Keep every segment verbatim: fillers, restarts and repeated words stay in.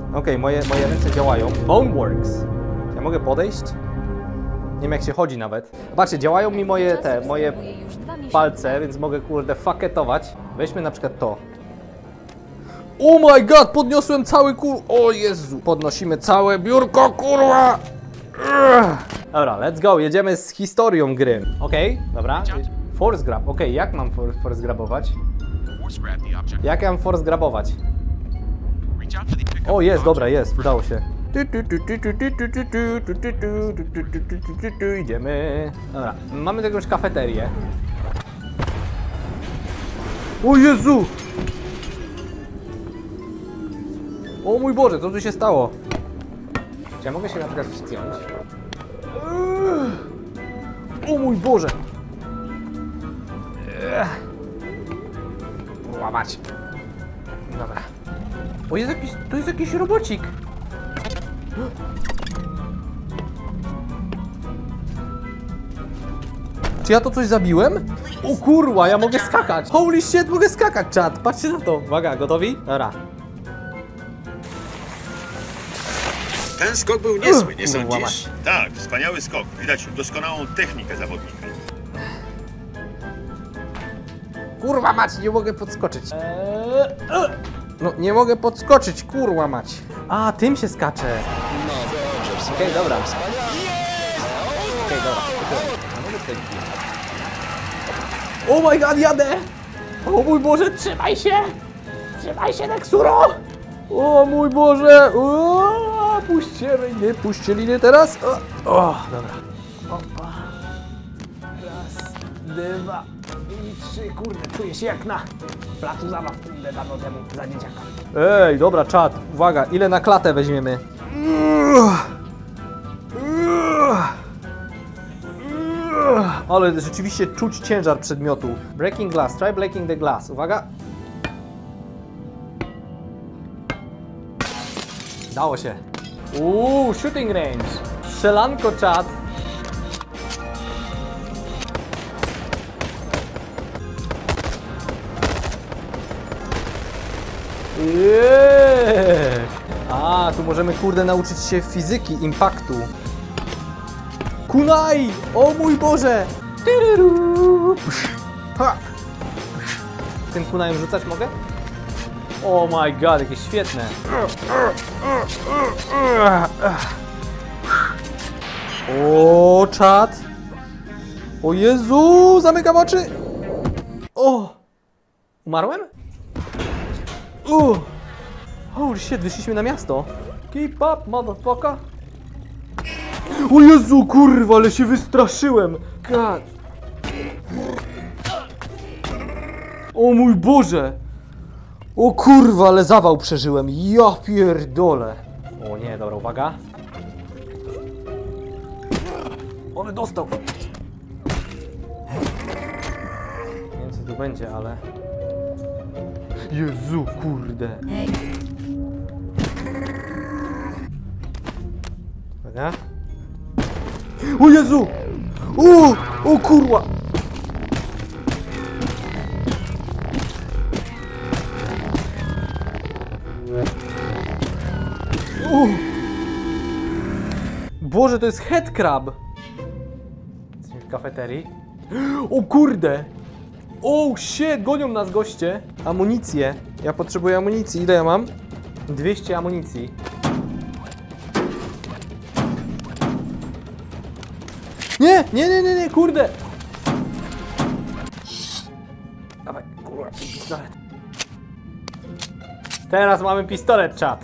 Okej, okay, moje, moje ręce działają. Boneworks. Ja mogę podejść? Nie wiem jak się chodzi nawet. Patrzcie, działają mi moje te, moje palce, więc mogę kurde faketować. Weźmy na przykład to. Oh my god, podniosłem cały kur... O Jezu. Podnosimy całe biurko, kurwa. Dobra, let's go, jedziemy z historią gry. Okej, okay, dobra. Force grab, okej, okay, jak mam for, force grabować? Jak ja mam force grabować? O, jest, dobra, jest, udało się. Idziemy. Dobra, mamy jakąś kafeterię. O Jezu! O mój Boże, co tu się stało? Czy ja mogę się na przykład wspiąć? O mój Boże! Łamać. Dobra. O, jest jakiś, to jest jakiś robocik. Czy ja to coś zabiłem? O kurwa, ja mogę skakać. Holy shit, mogę skakać, czat. Patrzcie na to. Uwaga, gotowi? Dobra. Ten skok był niezły, nie Uh, sądzisz? Tak, wspaniały skok. Widać doskonałą technikę zawodnika. Kurwa mać, nie mogę podskoczyć. Eee, no, nie mogę podskoczyć, kurwa mać. A, tym się skacze. No dobrze, Okej, okay, dobra. Okej, okay, dobra. Oh my god, jadę! O mój Boże, trzymaj się! Trzymaj się, Nexuro! O mój Boże! O, puśćcie mnie, puśćcie linię teraz! O, o dobra. Opa. Raz, dwa i trzy. Kurde, czuję się jak na placu zabaw, ile dawno temu za dzieciaka. Ej, dobra, czat. Uwaga, ile na klatę weźmiemy? Ale rzeczywiście czuć ciężar przedmiotu. Breaking glass, try breaking the glass. Uwaga. Dało się. Uuu, shooting range. Strzelanko, czat. Jeee. A, tu możemy kurde nauczyć się fizyki, impaktu. Kunai! O mój Boże! Ha. Tym kunajem rzucać mogę? Oh my god, jakieś świetne! O, czad! O Jezu! Zamykam oczy! O! Umarłem? Uh. Holy shit, wyszliśmy na miasto! Keep up, motherfucker! O Jezu, kurwa, ale się wystraszyłem! God. O mój Boże! O kurwa, ale zawał przeżyłem! Ja pierdolę! O nie, dobra, uwaga! On dostał! Nie wiem co tu będzie, ale... Jezu, kurde! Uwaga! O Jezu! O! O kurwa! O! Boże, to jest headcrab! Jesteśmy w kafeterii. O kurde! O shit, gonią nas goście! Amunicję. Ja potrzebuję amunicji. Ile ja mam? dwieście amunicji. Nie, nie, nie, nie, nie, kurde! Dawaj, kurwa, pistolet. Teraz mamy pistolet, czat.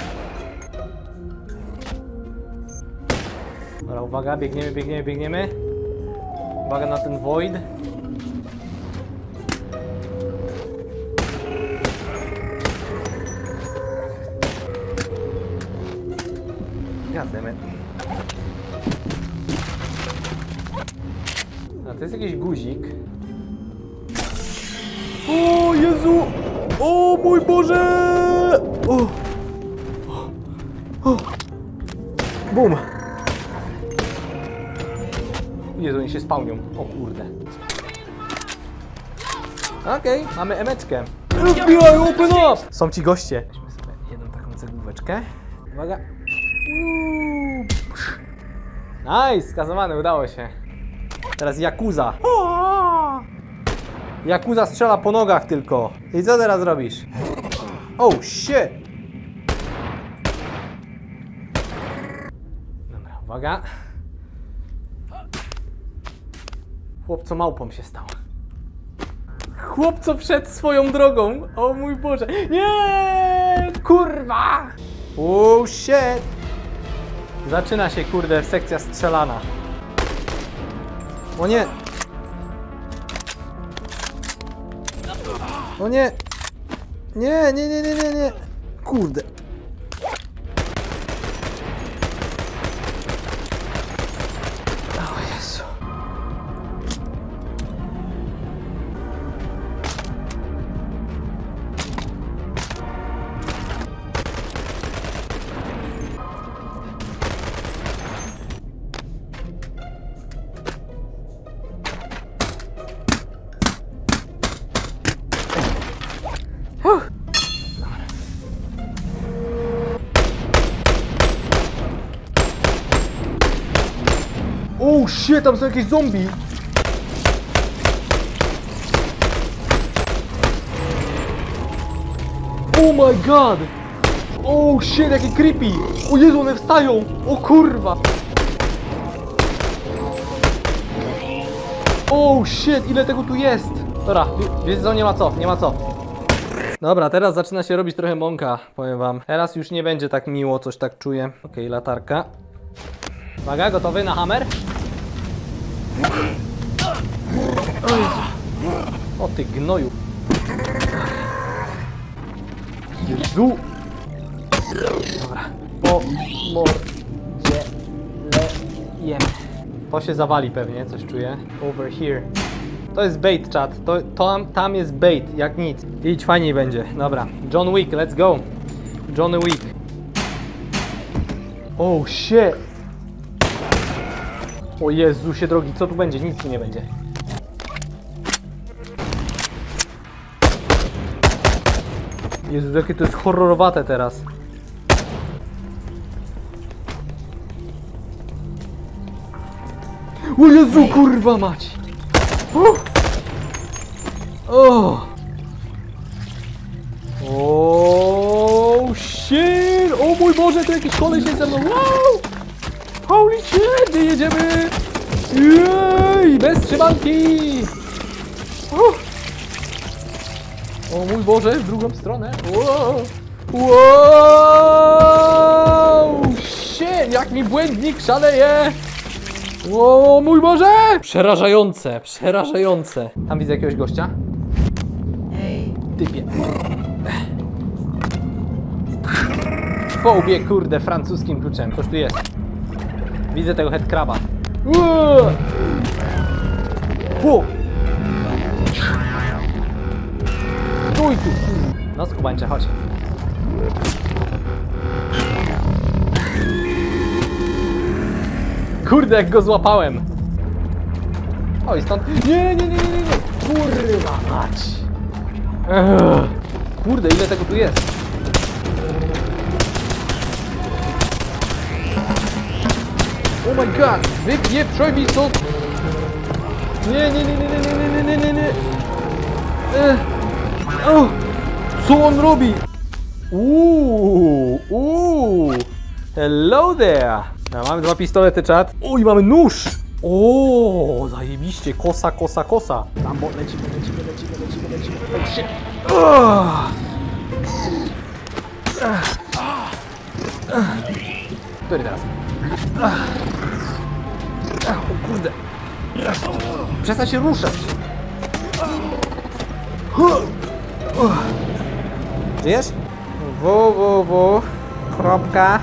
Dobra, uwaga, biegniemy, biegniemy, biegniemy. Uwaga na ten void. Goddammit. A to jest jakiś guzik. O Jezu! O mój Boże! O! O! Bum! Jezu, oni się spełnią. O kurde. Okej, okay, mamy emeczkę. F B I, open up! Są ci goście. Weźmy sobie jedną taką Rzucę główeczkę. Uwaga. Uuu. Nice, skazowany, udało się. Teraz Yakuza. Yakuza strzela po nogach tylko. I co teraz robisz? Oh shit! Dobra, uwaga. Chłopco małpą się stał. Chłopco wszedł swoją drogą. O mój Boże. Nie! Kurwa! Oh shit! Zaczyna się, kurde, sekcja strzelana. O nie! O nie! Nie, nie, nie, nie, nie, nie! Kurde! O Jezu! Oh shit, tam są jakieś zombie! Oh my god! Oh shit, jakie creepy! O Jezu, one wstają! O kurwa! Oh shit, ile tego tu jest! Dobra, wiesz co, nie ma co, nie ma co. Dobra, teraz zaczyna się robić trochę mąka, powiem wam. Teraz już nie będzie tak miło, coś tak czuję. Okej, okay, latarka. Uwaga, gotowy na hammer? O Jezu. O ty gnoju. Jezu. Dobra. Po mordzie lejemy. To się zawali pewnie, coś czuję. Over here. To jest bait, chat. To, to, tam jest bait, jak nic. Idź, fajniej będzie. Dobra. John Wick, let's go. Johnny Wick. Oh shit. O Jezusie drogi, co tu będzie? Nic tu nie będzie. Jezu, jakie to jest horrorowate teraz. O Jezu, kurwa mać! O! O! O shit! O mój Boże, to jakiś koleś jest ze mną! Wow! Holy shit! Gdzie jedziemy? Jej! Bez trzymanki! O! O mój Boże, w drugą stronę! Wow! Wow! Shit! Jak mi błędnik szaleje! O mój Boże! Przerażające, przerażające. Tam widzę jakiegoś gościa. Typie. Po łbie, kurde, francuskim kluczem. Coś tu jest. Widzę tego headcraba. Ło! Stój tu! No skubańcze, chodź. Kurde, jak go złapałem. Oj, stąd... Nie, nie, nie, nie, nie. Kurwa mać. Ugh. Kurde, ile tego tu jest. Oh my god, wypieprzoj mi stąd. Nie, nie, nie, nie, nie, nie, nie, nie, nie, nie. Ech. Oh. Co on robi? Uuu, uuu. Hello there. No, mamy dwa pistolety, czat. Uj, mamy nóż. O, zajebiście, kosa, kosa, kosa. Tam, bo lecimy, lecimy, lecimy, lecimy, lecimy. Oh shit. Oh. Który teraz? O kurde. Przestań się ruszać. Żyjesz? www. Kropka.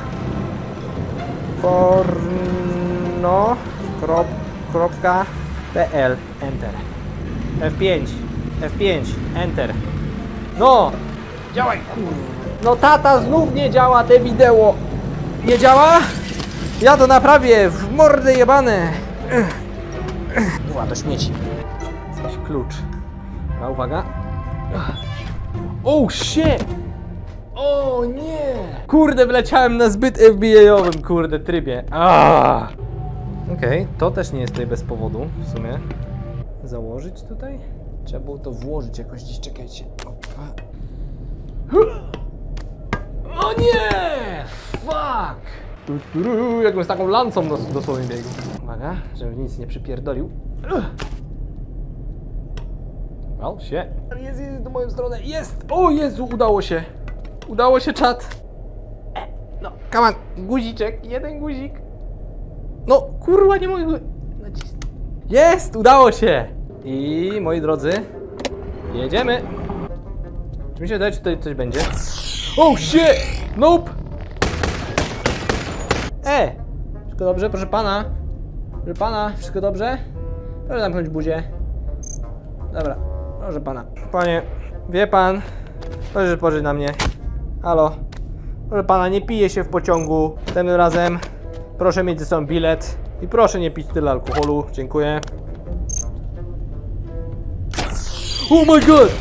Porno. Krop, kropka. pl. Enter. F pięć. F pięć. Enter. No! Działaj! No tata, znów nie działa te wideo. Nie działa? Ja to naprawię, w mordę jebane. Ła, to śmieci. Coś klucz. No, uwaga. Oh shit! O nie! Kurde, wleciałem na zbyt F B A-owym, kurde, trybie. Aaaa! Okej, okay, to też nie jest tutaj bez powodu, w sumie. Założyć tutaj? Trzeba było to włożyć jakoś gdzieś, czekajcie. Opa. O nie! Fuck! Tu, tu, tu, jakbym z taką lancą dos dosłownie biegł. Uwaga, żebym nic nie przypierdolił. Well, się. Jest, jest do moją stronę. Jest! O Jezu, udało się. Udało się, czat. No, come on. Guziczek, jeden guzik. No, kurwa, nie mogę go nacisnąć. Jest! Udało się! I moi drodzy, jedziemy. Czy mi się wydaje, czy tutaj coś będzie? Oh shit! Nope! E! Wszystko dobrze, proszę pana? Proszę pana, wszystko dobrze? Proszę zamknąć buzię. Dobra, proszę pana. Panie, wie pan, proszę spojrzeć na mnie. Halo? Proszę pana, nie pije się w pociągu. Tym razem proszę mieć ze sobą bilet. I proszę nie pić tyle alkoholu. Dziękuję. Oh my god!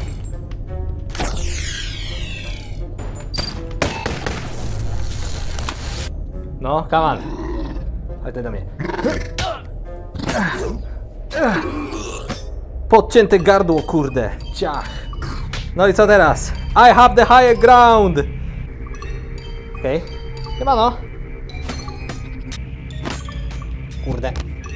No, come on. Chodź do mnie. Podcięte gardło, kurde. Ciach. No i co teraz? I have the higher ground. Okej. Okay. Chyba no. Kurde.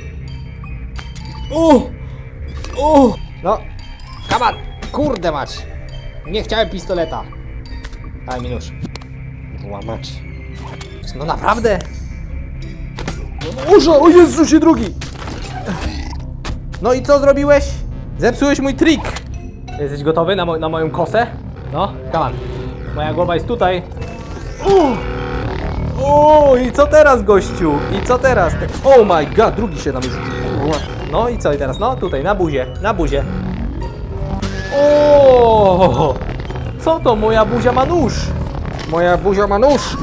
Uh! Uh! No. Come on. Kurde mać. Nie chciałem pistoleta. Daj mi nóż. Łamać. No naprawdę? Urza, o Jezusie drugi! No i co zrobiłeś? Zepsułeś mój trik! Jesteś gotowy na, mo na moją kosę? No, come on. Moja głowa jest tutaj. Uh! O, i co teraz, gościu? I co teraz? Oh my god, drugi się tam już... No i co i teraz? No, tutaj, na buzie, na buzie. O! Co to? Moja buzia ma nóż! Moja buzia ma nóż!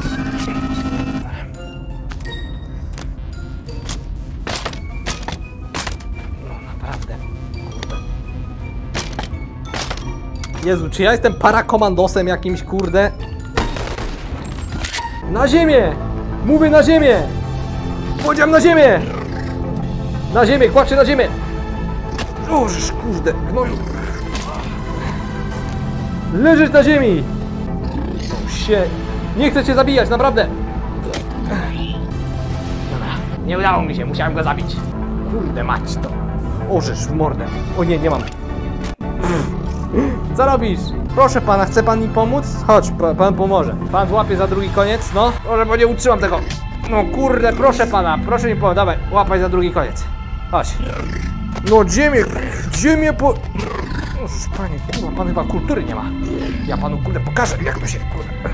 Jezu, czy ja jestem parakomandosem jakimś, kurde? Na ziemię! Mówię na ziemię! Powiedziałem na ziemię! Na ziemię, kładźcie na ziemię! O, żeż, kurde, gnoju! Leżysz na ziemi! O, się! Nie chcę cię zabijać, naprawdę! Dobra, nie udało mi się, musiałem go zabić. Kurde, mać to! O, żeż, w mordę! O nie, nie mam! Co robisz? Proszę pana, chce pan mi pomóc? Chodź, pa, pan pomoże. Pan złapie za drugi koniec, no. Może, bo nie utrzymam tego. No kurde, proszę pana, proszę mi pomóc. Dawaj, łapaj za drugi koniec. Chodź. No ziemię, ziemię po... Oż, panie, kurwa, pan chyba kultury nie ma. Ja panu, kurde, pokażę, jak to się, kurde.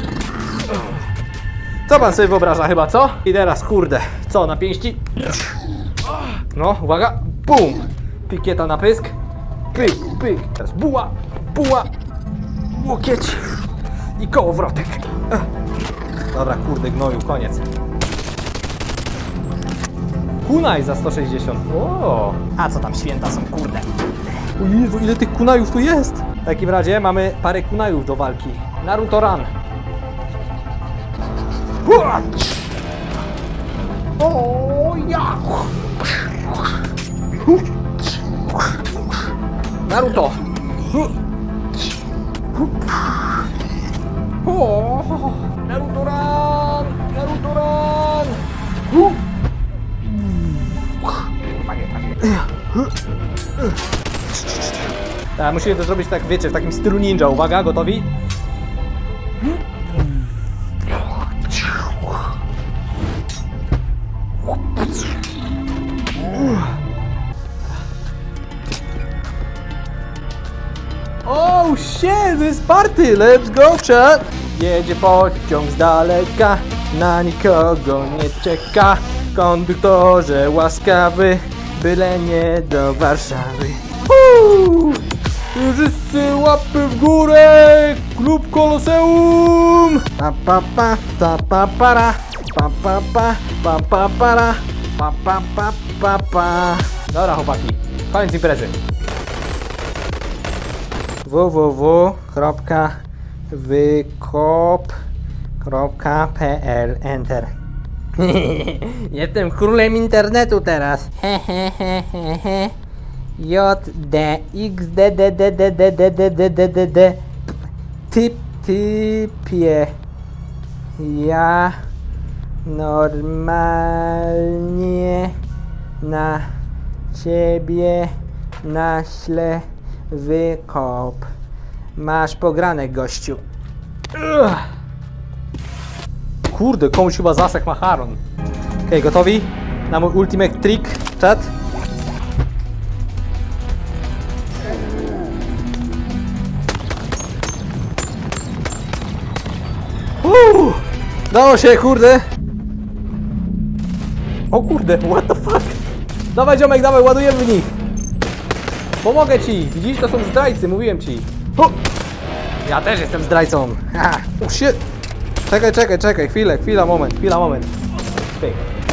Co pan sobie wyobraża chyba, co? I teraz, kurde, co, na pięści? No, uwaga, bum. Pikieta na pysk. Pyk, pyk, teraz buła, buła, łokieć i kołowrotek. Dobra, kurde, gnoju, koniec. Kunaj za sto sześćdziesiąt. O, a co tam święta są, kurde. O Jezu, ile tych kunajów tu jest. W takim razie mamy parę kunajów do walki. Naruto Run. O, ja. Naruto! O, Naruto Run! Naruto Run! Tak, musimy to zrobić tak, wiecie, w takim stylu ninja. Uwaga, gotowi? Oh shit, this party, let's go chat! Jedzie pociąg z daleka, na nikogo nie czeka. Konduktorze łaskawy, byle nie do Warszawy. Uuu! Wszyscy łapy w górę, klub Koloseum! Pa pa pa, ta pa para, pa pa pa, pa pa para, pa pa pa pa pa. Dobra chłopaki, koniec imprezy. w w w kropka wykop.pl. Enter. Jestem królem internetu teraz. J D X D D D D D D D D D D D Typ typie. Ja normalnie na ciebie naślę wykop. Masz pogranek, gościu. Ugh. Kurde, komuś chyba zasek macharon. Okej, okay, gotowi? Na mój ultimate trick, czat? Uuu, dało się, kurde. O kurde, what the fuck? Dawaj, ziomek, dawaj, ładujemy w nich. Pomogę ci, widzisz, to są zdrajcy, mówiłem ci. O! Ja też jestem zdrajcą. Ha! Oh shit! Czekaj, czekaj, czekaj, chwilę, chwila, moment, chwila, moment. Pyk.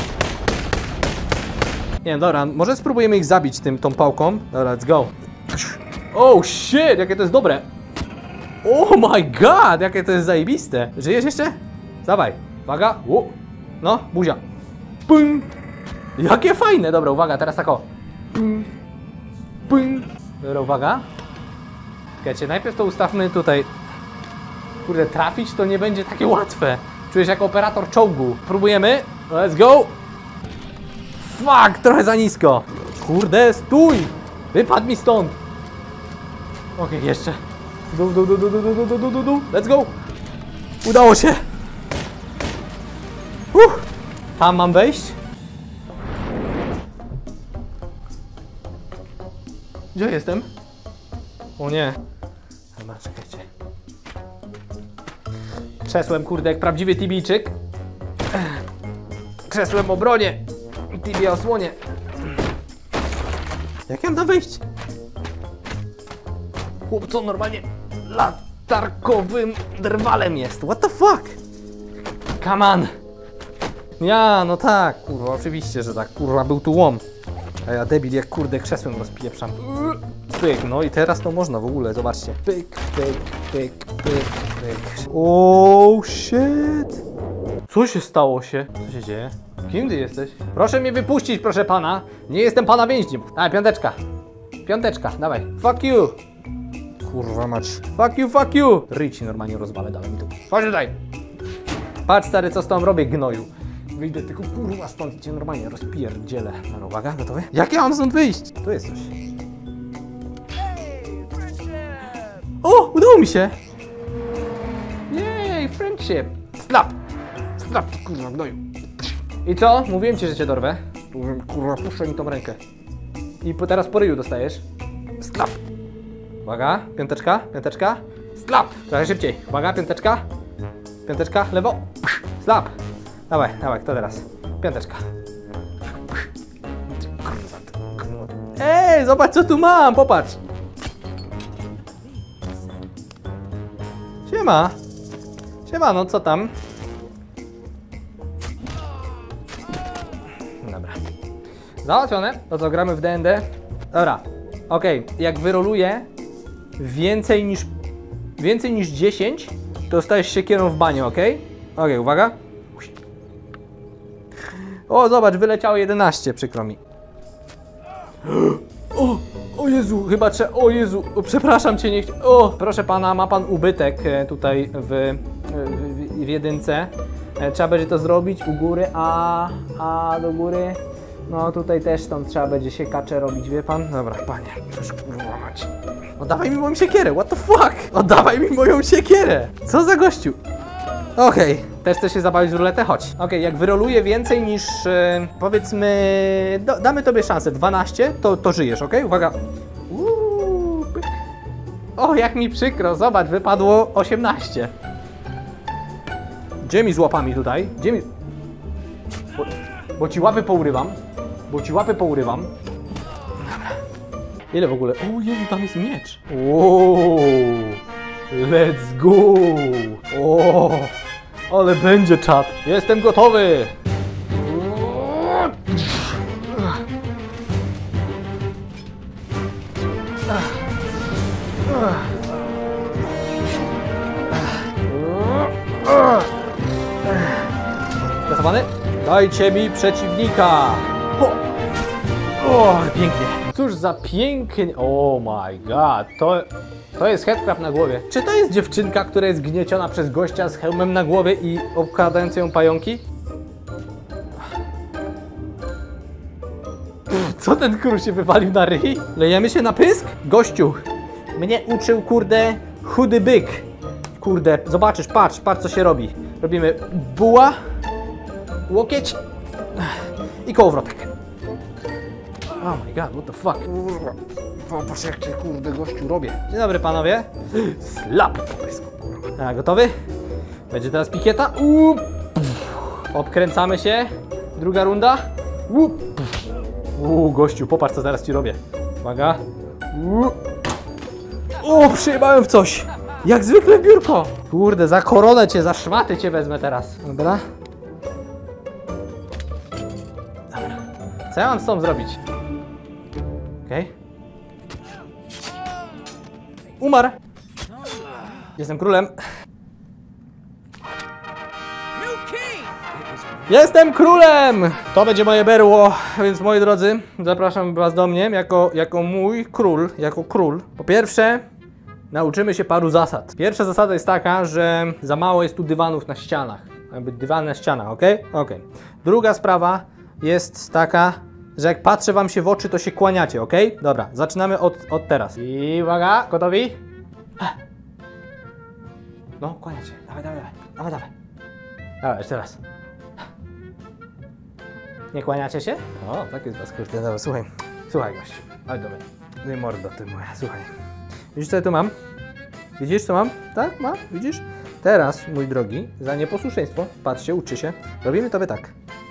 Nie wiem, dobra, może spróbujemy ich zabić tym, tą pałką. Dobra, let's go. Oh shit, jakie to jest dobre. Oh my god, jakie to jest zajebiste. Żyjesz jeszcze? Dawaj, uwaga. Ło. No, buzia. Pum. Jakie fajne, dobra, uwaga, teraz tak o. Pum. Pum. Dobra, uwaga. Czekajcie, najpierw to ustawmy tutaj. Kurde, trafić to nie będzie takie łatwe. Czujesz jak operator czołgu. Próbujemy. Let's go. Fuck, trochę za nisko. Kurde, stój. Wypadł mi stąd. Okej, okay, jeszcze. Dół, dół, dół, dół, dół, dół, dół, dół, dół. Let's go. Udało się. Uff. Tam mam wejść. Gdzie jestem? O nie. Dobra, czekajcie. Krzesłem, kurde, jak prawdziwy Tibijczyk. Krzesłem obronie. Tibia osłonie. Jak ja mam tam wejść? Chłopco normalnie latarkowym drwalem jest. What the fuck? Come on. Ja, no tak, kurwa, oczywiście, że tak. Kurwa, był tu łom. A ja debil jak kurde krzesłem rozpieprzam. Pyk, no i teraz to można w ogóle, zobaczcie. Pyk, pyk, pyk, pyk, pyk. Oh shit! Co się stało się? Co się dzieje? Kim ty jesteś? Proszę mnie wypuścić, proszę pana. Nie jestem pana więźniem. Dawaj, piąteczka. Piąteczka, dawaj. Fuck you. Kurwa mać. Fuck you, fuck you. Ryj ci normalnie rozwalę, dawaj mi tu. Chodź tutaj. Patrz stary, co z tą robię, gnoju. Wyjdę tylko kurwa stąd i cię normalnie rozpierdzielę. No uwaga, gotowy? Jak ja mam stąd wyjść? Tu jest coś. O, udało mi się. Jej, friendship. Slap. Slap, kurwa, gnoju. I co? Mówiłem ci, że cię dorwę. Mówiłem, kurwa, puszczaj mi tą rękę. I po, teraz po ryju dostajesz. Slap. Uwaga, piąteczka, piąteczka. Slap. Trochę szybciej. Uwaga, piąteczka. Piąteczka, lewo. Slap. Dawaj, dawaj, kto teraz? Piąteczka. Ej, zobacz co tu mam, popatrz. Siema. Siema, no co tam? Dobra. Załatwione. To co, gramy w D and D? Dobra. Okej, okay. Jak wyroluję więcej niż więcej niż dziesięć, to stajesz siekierą w banie, ok? Ok, uwaga. O, zobacz, wyleciało jedenaście, przykro mi. O, o Jezu, chyba trzeba, o Jezu, o, przepraszam cię, nie chci... O, proszę pana, ma pan ubytek tutaj w, w, w jedynce. Trzeba będzie to zrobić u góry, a, a do góry. No tutaj też tam trzeba będzie siekacze robić, wie pan? Dobra, panie, proszę kurwa mać. Oddawaj mi moją siekierę, what the fuck? Oddawaj mi moją siekierę! Co za gościu? Okej, okay. Też chcesz się zabawić w ruletę? Chodź. Okej, okay, jak wyroluję więcej niż, yy, powiedzmy, do, damy tobie szansę, dwanaście, to, to żyjesz, okej? Okay? Uwaga. Uuu, pyk. O, jak mi przykro, zobacz, wypadło osiemnaście. Gdzie mi z łapami tutaj? Gdzie mi... Bo, bo ci łapy pourywam. Bo ci łapy pourywam. Dobra. Ile w ogóle? O Jezu, tam jest miecz. Ooo. Let's go. O, ale będzie czat. Jestem gotowy. przygotowany? Dajcie mi przeciwnika! O, o pięknie. Cóż za pięknie... Oh my god, to... To jest headcrab na głowie. Czy to jest dziewczynka, która jest gnieciona przez gościa z hełmem na głowie i obkładające ją pająki? Co ten król się wywalił na ryj? Lejemy się na pysk? Gościu, mnie uczył, kurde, chudy byk. Kurde, zobaczysz, patrz, patrz co się robi. Robimy buła, łokieć i kołowrotek. Oh my god, what the fuck? Popatrz jak cię, kurde, gościu robię. Dzień dobry panowie. Slap po pysku, kurwa. A, gotowy? Będzie teraz pikieta. Uuu. Obkręcamy się. Druga runda. Uuu. Uuu, gościu, popatrz co teraz ci robię. Uwaga. Uuu. O, przyjebałem w coś. Jak zwykle w biurko. Kurde, za koronę cię, za szmaty cię wezmę teraz. Dobra. Dobra. Co ja mam z tą zrobić? Okej. Okay. Umarł. Jestem królem. Jestem królem! To będzie moje berło, więc moi drodzy, zapraszam was do mnie jako, jako mój król, jako król. Po pierwsze, nauczymy się paru zasad. Pierwsza zasada jest taka, że za mało jest tu dywanów na ścianach. Mają być dywany na ścianach, ok? Ok. Druga sprawa jest taka, że jak patrzę wam się w oczy, to się kłaniacie, ok? Dobra, zaczynamy od, od teraz. I uwaga, gotowi? No, kłaniacie. Dawaj, dawaj, dawaj, dawaj, dawaj. Dawaj, jeszcze raz. Nie kłaniacie się? O, tak jest was, kurde, dobra, słuchaj. Słuchaj, gościu. Chodź do mnie. Nie mordo, ty moja, słuchaj. Widzisz, co ja tu mam? Widzisz, co mam? Tak, mam? Widzisz? Teraz, mój drogi, za nieposłuszeństwo, patrzcie, uczy się, robimy to by tak.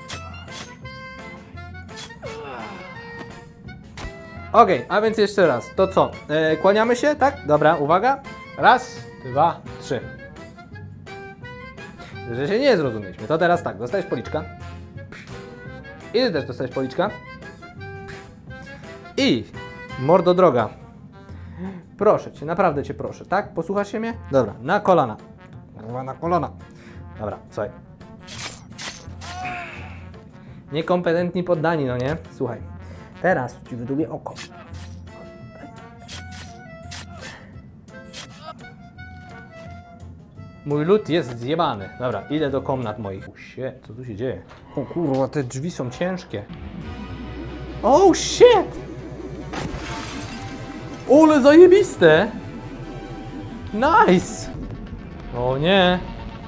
Okej, okay, a więc jeszcze raz, to co? E, kłaniamy się, tak? Dobra, uwaga. Raz, dwa, trzy. Że się nie zrozumieliśmy, to teraz tak, dostajesz policzka. I ty też dostajesz policzka. I mordo droga. Proszę cię, naprawdę cię proszę, tak? Posłuchasz się mnie? Dobra, na kolana. Na kolana. Dobra, słuchaj. Niekompetentni poddani, no nie? Słuchaj. Teraz ci wydłubię oko. Mój lud jest zjebany. Dobra, idę do komnat moich. Oh shit, co tu się dzieje? O kurwa, te drzwi są ciężkie. Oh shit! Ole zajebiste! Nice! O nie!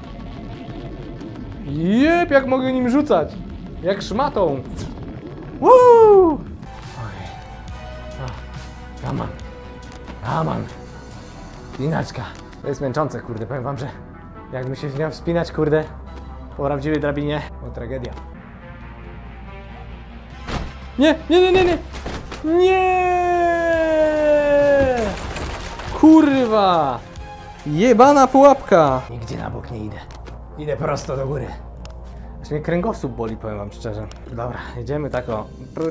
Jep, jak mogę nim rzucać! Jak szmatą! Woo! Okej. Raman. Raman. Spinaczka. To jest męczące, kurde, powiem wam, że jakbym się miał wspinać, kurde, po prawdziwej drabinie, to tragedia. Nie, nie, nie, nie, nie! Nie! Kurwa! Jebana pułapka! Nigdzie na bok nie idę. Idę prosto do góry. Aż mnie kręgosłup boli, powiem wam szczerze. Dobra, jedziemy tak o.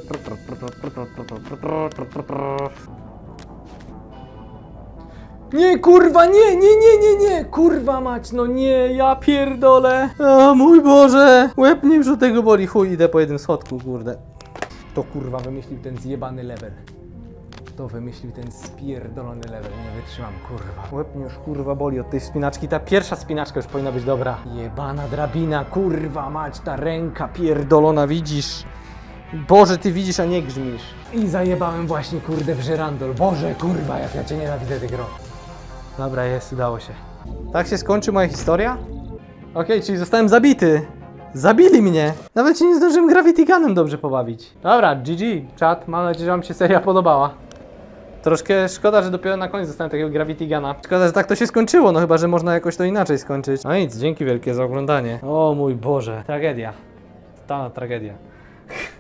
Nie, kurwa, nie, nie, nie, nie, nie! Kurwa mać, no nie, ja pierdolę! O mój Boże! Łeb mnie już do tego boli, chuj, idę po jednym schodku, kurde. To kurwa wymyślił ten zjebany level. To wymyślił ten spierdolony level, nie wytrzymam, kurwa. Łeb mnie już kurwa boli od tej spinaczki, ta pierwsza spinaczka już powinna być dobra. Jebana drabina, kurwa mać, ta ręka pierdolona, widzisz? Boże, ty widzisz, a nie grzmisz. I zajebałem właśnie, kurde, w żyrandol. Boże, kurwa, jak ja cię nienawidzę, ty gro. Dobra, jest, udało się. Tak się skończy moja historia? Okej, okay, czyli zostałem zabity. Zabili mnie! Nawet się nie zdążyłem Gravity Gunem dobrze pobawić. Dobra, G G, czat. Mam nadzieję, że wam się seria podobała. Troszkę szkoda, że dopiero na koniec dostałem takiego Gravity Guna. Szkoda, że tak to się skończyło, no chyba, że można jakoś to inaczej skończyć. No nic, dzięki wielkie za oglądanie. O mój Boże, tragedia. Totalna tragedia.